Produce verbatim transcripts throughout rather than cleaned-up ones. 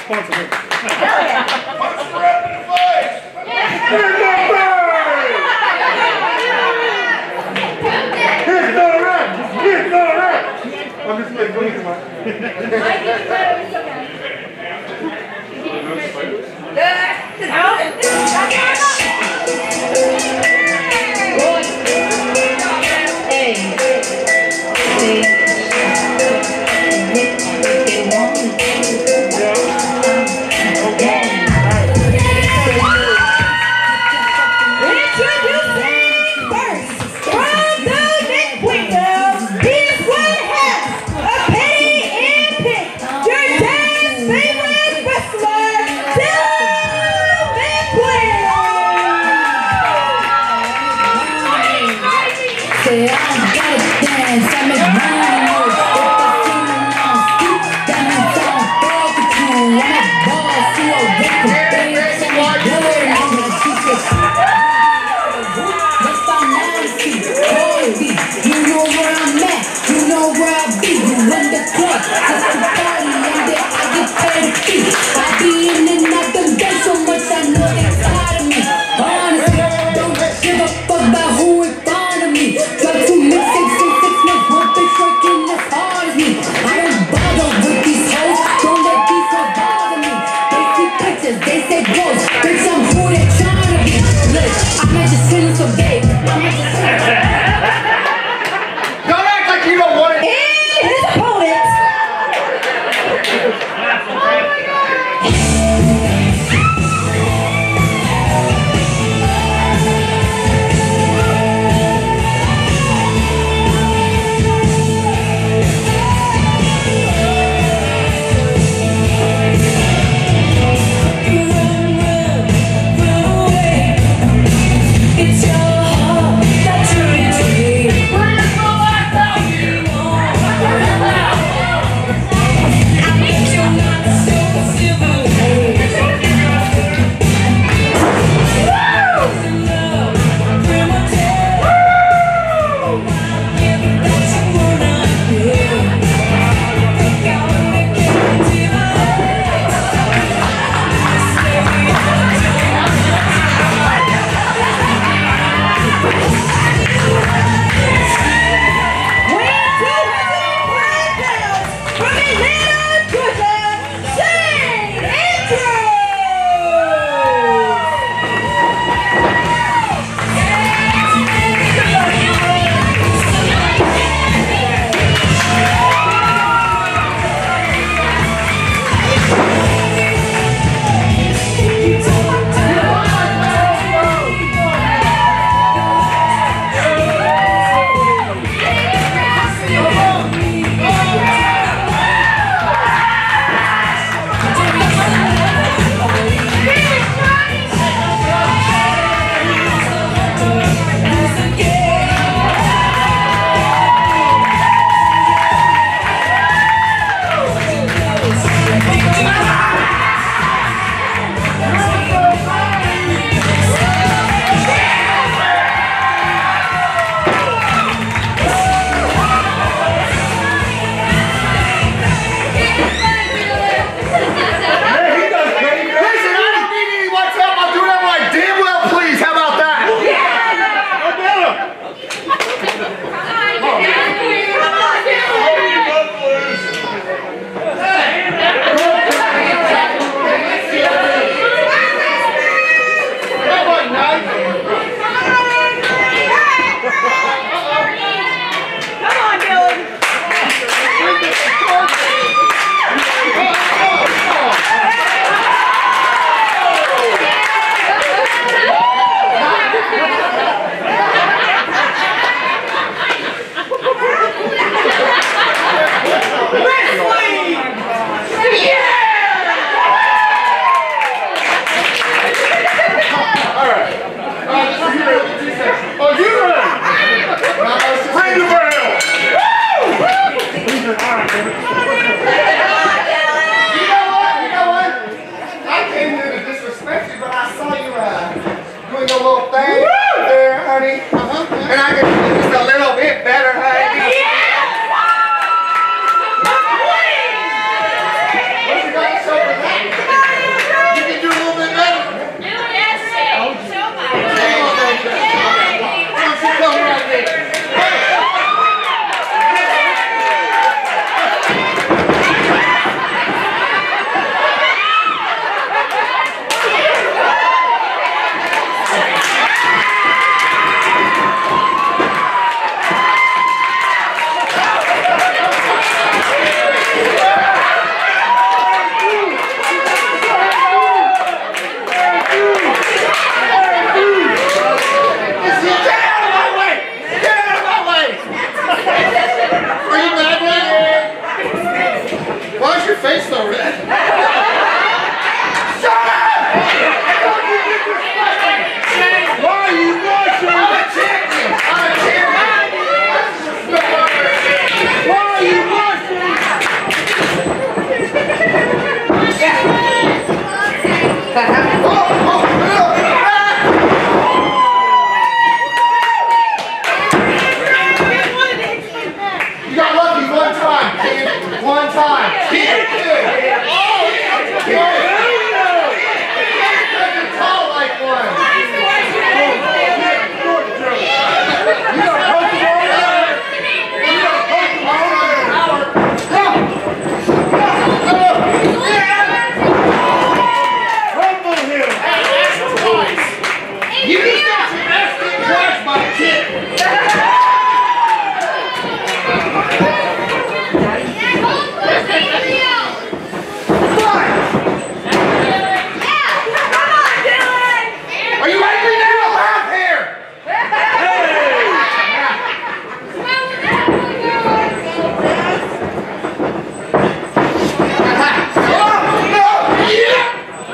Punch him. Hell yeah. Punch the rep in the face. Here's the rep. Here's the rep. I'm just like, going to my. Your dad! Shut up! Why are you watching? I'm a champion! I'm a champion! Why are you watching? Oh, oh, no. You got lucky one time, kid. One time. Kid. Kid. You're tall like one. You got Pokemon there. You got Pokemon Rumble him. You just got your ass kicked twice by a kid. Are you angry now? Laugh here. Oh, no. Yeah.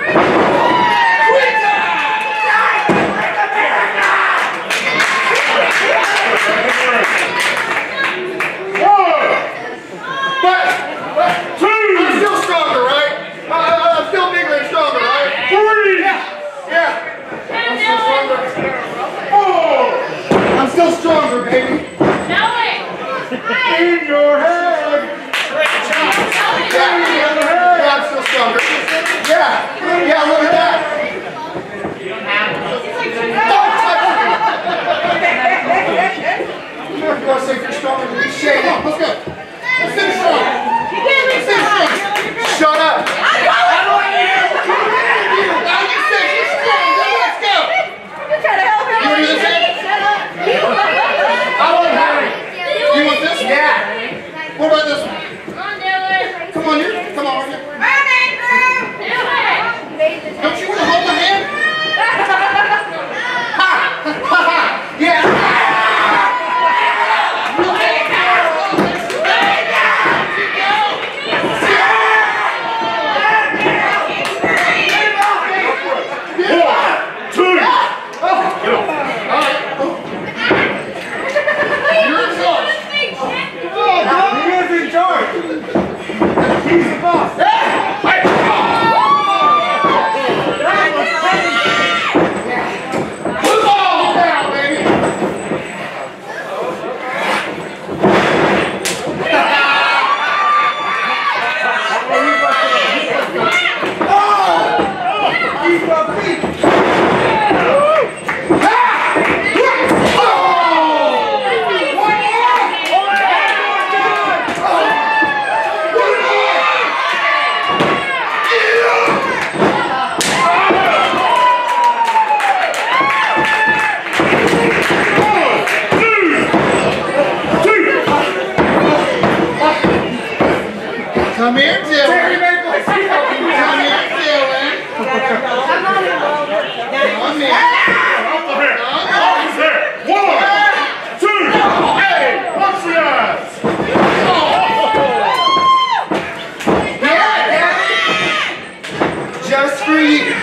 But, but, Two. I'm still stronger, right? Uh, I'm still bigger and stronger, right? Three. Yeah. I'm still stronger. Four. I'm still stronger, baby. In your head. Yeah, yeah, I'm still stronger. Yeah, yeah, look at that. Don't touch me. You want to say if you're stronger than me? Shake. Come on, let's go. Let's finish strong. Let's finish strong. Shut up. I don't want you. Now you say you're strong. Then let's go. You want to do this again? I want Harry. You want this? Yeah. What about this one? Come on, here. Come on, here. Don't you want to hold my hand? Ha! Ha ha! Yeah! Come here, Dylan. Come here, Dylan. Come here. One, two, hey, watch the eyes. Yeah, just for you.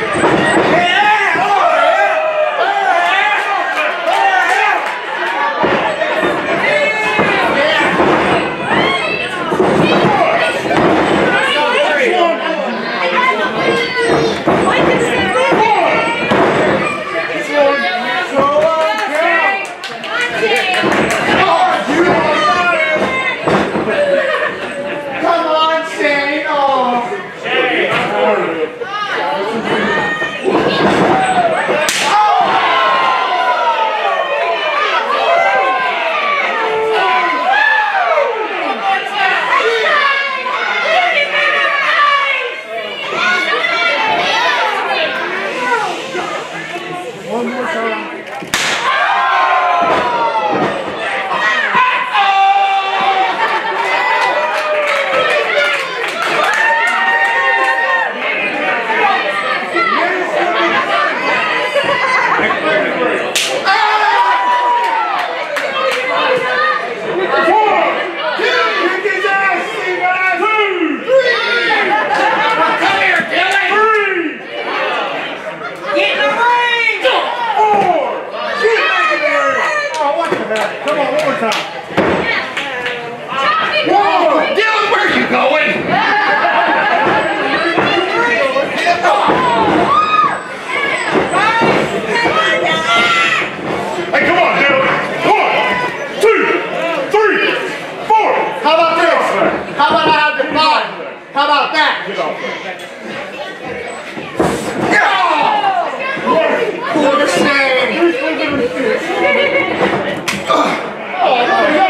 Get off there. Poor Shane. Oh,